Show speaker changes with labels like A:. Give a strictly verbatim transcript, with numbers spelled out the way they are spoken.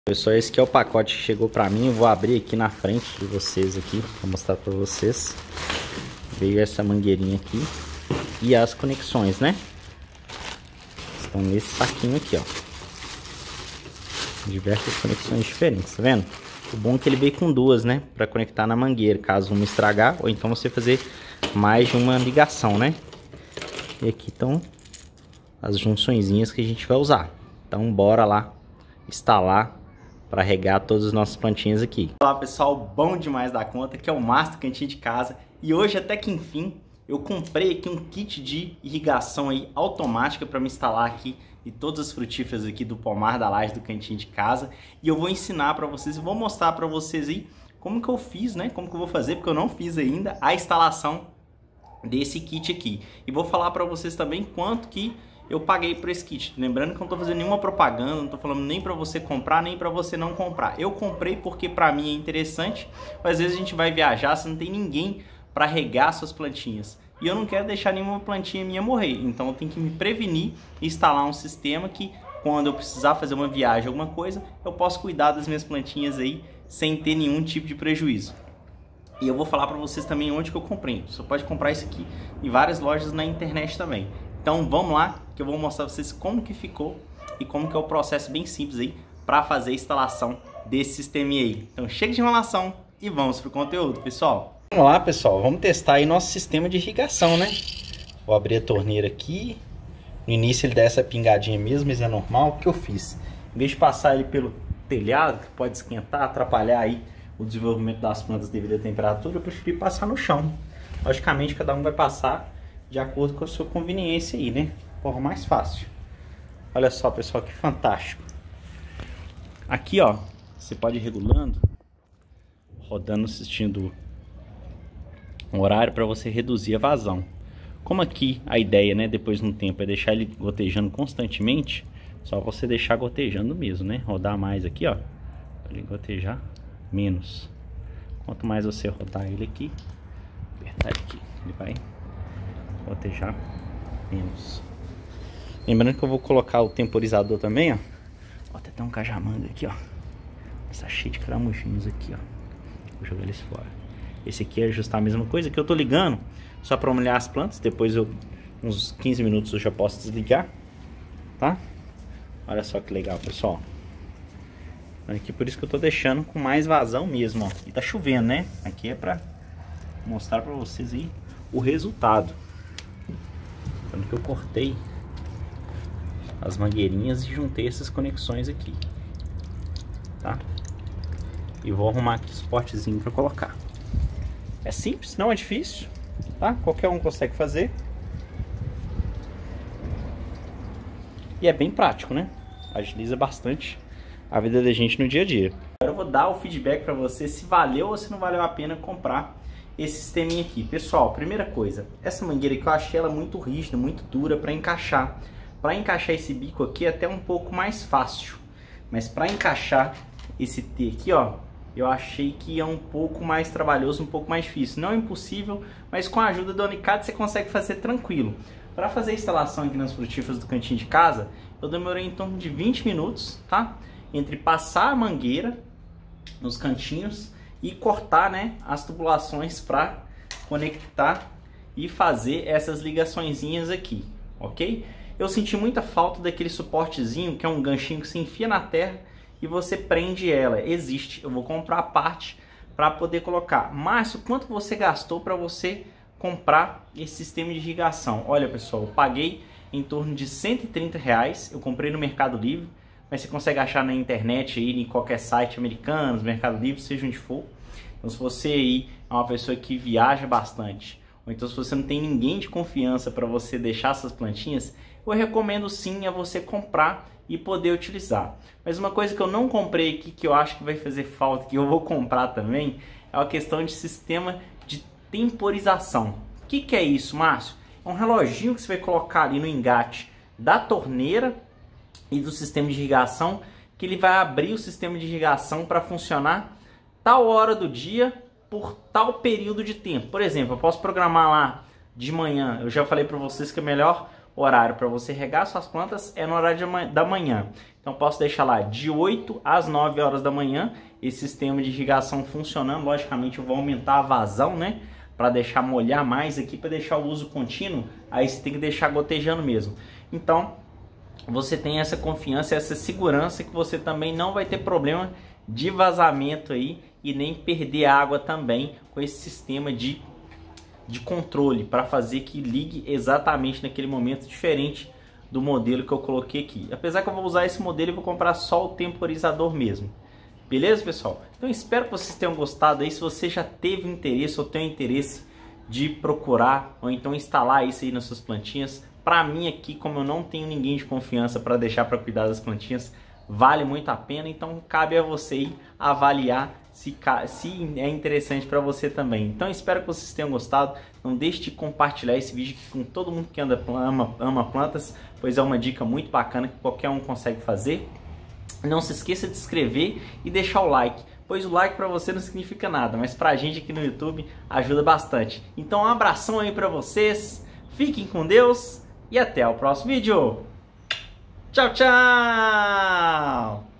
A: Pessoal, esse aqui é o pacote que chegou pra mim. Eu vou abrir aqui na frente de vocês aqui, pra mostrar pra vocês. Veio essa mangueirinha aqui e as conexões, né? Estão nesse saquinho aqui, ó. Diversas conexões diferentes, tá vendo? O bom é que ele veio com duas, né? Pra conectar na mangueira, caso uma estragar, ou então você fazer mais de uma ligação, né? E aqui estão as junçõezinhas que a gente vai usar. Então bora lá instalar para regar todas as nossas plantinhas aqui. Olá pessoal, bom demais da conta, que é o Márcio do Cantinho de Casa. E hoje até que enfim eu comprei aqui um kit de irrigação aí automática para me instalar aqui em todas as frutíferas aqui do pomar da laje do Cantinho de Casa. E eu vou ensinar para vocês, eu vou mostrar para vocês aí como que eu fiz, né? Como que eu vou fazer, porque eu não fiz ainda a instalação desse kit aqui. E vou falar para vocês também quanto que eu paguei por esse kit. Lembrando que eu não tô fazendo nenhuma propaganda, não tô falando nem para você comprar, nem para você não comprar. Eu comprei porque para mim é interessante, mas às vezes a gente vai viajar, você não tem ninguém para regar suas plantinhas. E eu não quero deixar nenhuma plantinha minha morrer, então eu tenho que me prevenir e instalar um sistema que quando eu precisar fazer uma viagem, alguma coisa, eu posso cuidar das minhas plantinhas aí sem ter nenhum tipo de prejuízo. E eu vou falar para vocês também onde que eu comprei. Você pode comprar isso aqui em várias lojas na internet também. Então vamos lá, que eu vou mostrar para vocês como que ficou e como que é o processo bem simples aí para fazer a instalação desse sistema aí. Então chega de enrolação e vamos pro conteúdo, pessoal. Vamos lá, pessoal, vamos testar aí nosso sistema de irrigação, né? Vou abrir a torneira aqui. No início ele dá essa pingadinha mesmo, mas é normal. O que eu fiz? Em vez de passar ele pelo telhado, que pode esquentar, atrapalhar aí o desenvolvimento das plantas devido à temperatura, eu preferi passar no chão. Logicamente cada um vai passar de acordo com a sua conveniência aí, né? Forma mais fácil. Olha só, pessoal, que fantástico. Aqui, ó, você pode ir regulando, rodando, assistindo um horário para você reduzir a vazão. Como aqui a ideia, né, depois de um tempo é deixar ele gotejando constantemente, só você deixar gotejando mesmo, né? Rodar mais aqui, ó, para ele gotejar menos. Quanto mais você rodar ele aqui, apertar aqui, ele vai gotejar menos. Lembrando que eu vou colocar o temporizador também, ó. Ó, tem até um cajamanga aqui, ó. Está cheio de cramujinhos aqui, ó. Vou jogar eles fora. Esse aqui é ajustar a mesma coisa que eu tô ligando só para molhar as plantas. Depois eu, uns quinze minutos eu já posso desligar, tá? Olha só que legal, pessoal. Aqui por isso que eu tô deixando com mais vazão mesmo, ó. E tá chovendo, né? Aqui é para mostrar para vocês aí o resultado. Tanto que eu cortei as mangueirinhas e juntei essas conexões aqui, tá? E vou arrumar aqui os potezinhos para colocar. É simples, não é difícil, tá? Qualquer um consegue fazer. E é bem prático, né? Agiliza bastante a vida da gente no dia a dia. Agora eu vou dar o feedback para você se valeu ou se não valeu a pena comprar esse sisteminha aqui. Pessoal, primeira coisa, essa mangueira aqui eu achei ela muito rígida, muito dura para encaixar. Para encaixar esse bico aqui é até um pouco mais fácil, mas para encaixar esse T aqui, ó, eu achei que é um pouco mais trabalhoso, um pouco mais difícil. Não é impossível, mas com a ajuda do Onicad você consegue fazer tranquilo. Para fazer a instalação aqui nas frutíferas do Cantinho de Casa, eu demorei em torno de vinte minutos, tá? Entre passar a mangueira nos cantinhos e cortar, né, as tubulações para conectar e fazer essas ligaçõezinhas aqui, ok? Eu senti muita falta daquele suportezinho que é um ganchinho que se enfia na terra e você prende ela. Existe, eu vou comprar a parte para poder colocar. Márcio, quanto você gastou para você comprar esse sistema de irrigação? Olha, pessoal, eu paguei em torno de cento e trinta reais, eu comprei no Mercado Livre, mas você consegue achar na internet aí, em qualquer site americano, Mercado Livre, seja onde for. Então se você aí é uma pessoa que viaja bastante, ou então se você não tem ninguém de confiança para você deixar essas plantinhas, eu recomendo sim a você comprar e poder utilizar. Mas uma coisa que eu não comprei aqui, que eu acho que vai fazer falta, que eu vou comprar também, é a questão de sistema de temporização. O que, que é isso, Márcio? É um reloginho que você vai colocar ali no engate da torneira e do sistema de irrigação, que ele vai abrir o sistema de irrigação para funcionar tal hora do dia por tal período de tempo. Por exemplo, eu posso programar lá de manhã, eu já falei para vocês que é melhor horário para você regar suas plantas é no horário da manhã. Então posso deixar lá de oito às nove horas da manhã esse sistema de irrigação funcionando. Logicamente eu vou aumentar a vazão, né? Para deixar molhar mais aqui, para deixar o uso contínuo, aí você tem que deixar gotejando mesmo. Então você tem essa confiança, essa segurança que você também não vai ter problema de vazamento aí e nem perder água também com esse sistema de, de controle para fazer que ligue exatamente naquele momento, diferente do modelo que eu coloquei aqui. Apesar que eu vou usar esse modelo e vou comprar só o temporizador mesmo. Beleza, pessoal? Então espero que vocês tenham gostado aí. Se você já teve interesse ou tem interesse de procurar ou então instalar isso aí nas suas plantinhas, para mim aqui, como eu não tenho ninguém de confiança para deixar para cuidar das plantinhas, vale muito a pena. Então cabe a você aí avaliar se, se é interessante para você também. Então espero que vocês tenham gostado. Não deixe de compartilhar esse vídeo com todo mundo que anda, ama, ama plantas, pois é uma dica muito bacana que qualquer um consegue fazer. Não se esqueça de se inscrever e deixar o like, pois o like para você não significa nada, mas para a gente aqui no YouTube ajuda bastante. Então um abração aí para vocês, fiquem com Deus e até o próximo vídeo. Tchau, tchau!